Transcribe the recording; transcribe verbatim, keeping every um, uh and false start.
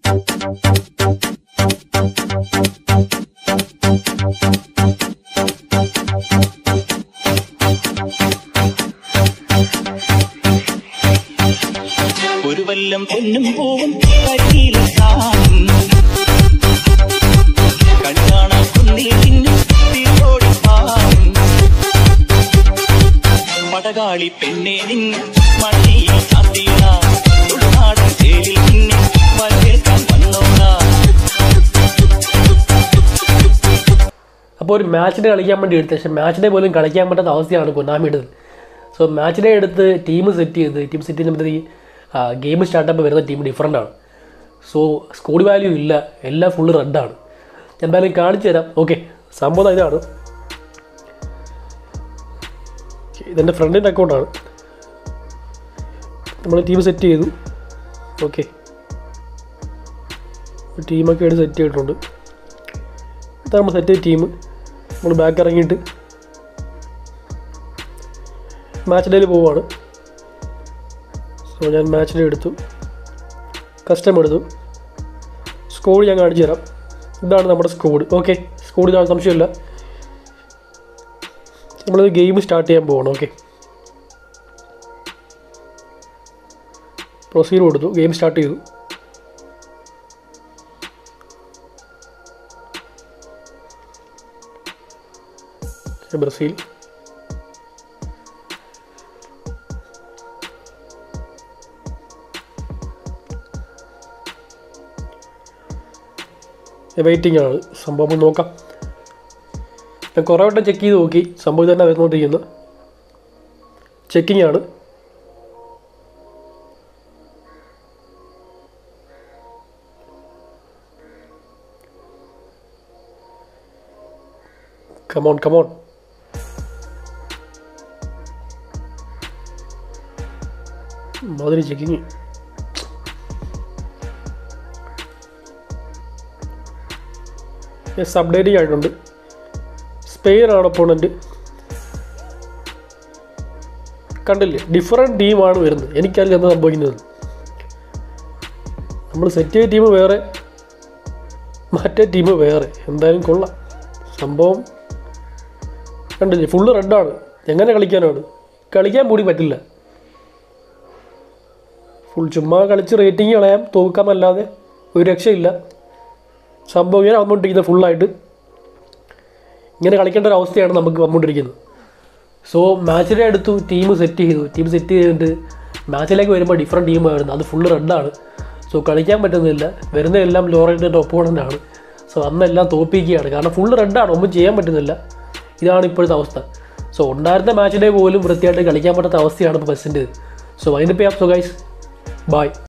ഒരു വല്ലം പൊന്നും പൂവും കരിയിലും കണ്ണാണ കുന്നിൽ തിന്നും തീരോടി പാടും പടകാളി പെണ്ണെ നിന്ന് മണിയിൽ ചാത്തിയ ഉൾനാടൻ ചേലിൽ നിന്നെ വരവേൽക്കാൻ വന്നോളാ. അപ്പോൾ ഒരു മാച്ച് ഡേ കളിക്കാൻ വേണ്ടി എടുത്ത് പക്ഷേ മാച്ച് ഡേ പോലും കളിക്കാൻ പറ്റാത്ത അവസ്ഥയാണ് കൊനാമിയുടേത്. സോ മാച്ച് ഡേ എടുത്ത് ടീം സെറ്റ് ചെയ്ത് ടീം സെറ്റ് ചെയ്യുമ്പോഴത്തേക്ക് ഗെയിം സ്റ്റാർട്ടപ്പ് വരുന്ന ടീം ഡിഫറൻ്റ് ആണ്. സോ സ്കോഡ് വാല്യൂ ഇല്ല, എല്ലാം ഫുള്ള് റെഡാണ്. എന്തായാലും കാണിച്ചു തരാം. ഓക്കെ, സംഭവം ഇതാണ്. ഇതെൻ്റെ ഫ്രണ്ടിൻ്റെ അക്കൗണ്ടാണ്. നമ്മൾ ടീം സെറ്റ് ചെയ്തു. ഓക്കെ, ടീമൊക്കെ ആയിട്ട് സെറ്റ് ചെയ്തിട്ടുണ്ട്. ഇതാണ് നമ്മൾ സെറ്റ് ചെയ്ത ടീം. നമ്മൾ ബാക്ക് ഇറങ്ങിയിട്ട് മാച്ച് ഡേയിൽ പോവുകയാണ്. സോ ഞാൻ മാച്ച് ഡേ എടുത്തു, കസ്റ്റം എടുത്തു. സ്കോഡ് ഞാൻ കാണിച്ചു തരാം. ഇതാണ് നമ്മുടെ സ്കോഡ്. ഓക്കെ, സ്കോഡ് ഇതാണ്, സംശയമില്ല. നമ്മളത് ഗെയിം സ്റ്റാർട്ട് ചെയ്യാൻ പോകണം. ഓക്കെ, പ്രൊസീഡ് കൊടുത്തു, ഗെയിം സ്റ്റാർട്ട് ചെയ്തു. ബ്രസീൽ വെയിറ്റിംഗ് ആണ്. സംഭവം നോക്കാം. ഞാൻ കുറേ വട്ടം ചെക്ക് ചെയ്ത് നോക്കി, സംഭവം തന്നെ വരുന്നോണ്ടിരിക്കുന്നത്. ചെക്കിംഗ് ആണ്. കമോൺ കമോൺ മാതിരി ചെക്കിങ്. യെസ്, അപ്ഡേറ്റിംഗ് ആയിട്ടുണ്ട്. സ്പെയിനാണ് ഒപ്പോണൻറ്റ്. കണ്ടില്ലേ, ഡിഫറെൻറ്റ് ടീമാണ് വരുന്നത്. എനിക്കറിയില്ല എന്താ സംഭവിക്കുന്നത്. നമ്മൾ സെറ്റ് ചെയ്ത ടീം വേറെ, മറ്റേ ടീം വേറെ. എന്തായാലും കൊള്ളാം സംഭവം. കണ്ടില്ലേ, ഫുള്ള് റെഡാണ്. എങ്ങനെ കളിക്കാനാണ്? കളിക്കാൻ കൂടി പറ്റില്ല. ഫുൾ ചുമ്മാ കളിച്ച് റേറ്റിംഗ് കളയാം, തോക്കാമല്ലാതെ ഒരു രക്ഷയില്ല. സംഭവം ഇങ്ങനെ വന്നുകൊണ്ടിരിക്കുന്നത്. ഫുള്ളായിട്ട് ഇങ്ങനെ കളിക്കേണ്ട ഒരു അവസ്ഥയാണ് നമുക്ക് വന്നുകൊണ്ടിരിക്കുന്നത്. സോ മാച്ചിനെ എടുത്തു, ടീം സെറ്റ് ചെയ്തു. ടീം സെറ്റ് ചെയ്തിട്ട് മാച്ചിലേക്ക് വരുമ്പോൾ ഡിഫറെൻറ്റ് ടീമായിരുന്നു. അത് ഫുള്ള് റെഡാണ്. സോ കളിക്കാൻ പറ്റുന്നില്ല. വരുന്നതെല്ലാം ലോ റേറ്റഡ് ഒപ്പോണൻ്റ് ആണ്. സോ അന്നെല്ലാം തോൽപ്പിക്കുകയാണ്. കാരണം ഫുള്ള് റെഡാണ്, ഒന്നും ചെയ്യാൻ പറ്റുന്നില്ല. ഇതാണ് ഇപ്പോഴത്തെ അവസ്ഥ. സോ ഉണ്ടായിരുന്ന മാച്ചിനെ പോലും വൃത്തിയായിട്ട് കളിക്കാൻ പറ്റാത്ത അവസ്ഥയാണ് ഇപ്പോൾ പെസിൻ്റെ. സോ വൈൻഡപ്പ് ചെയ്യാം. So guys, by.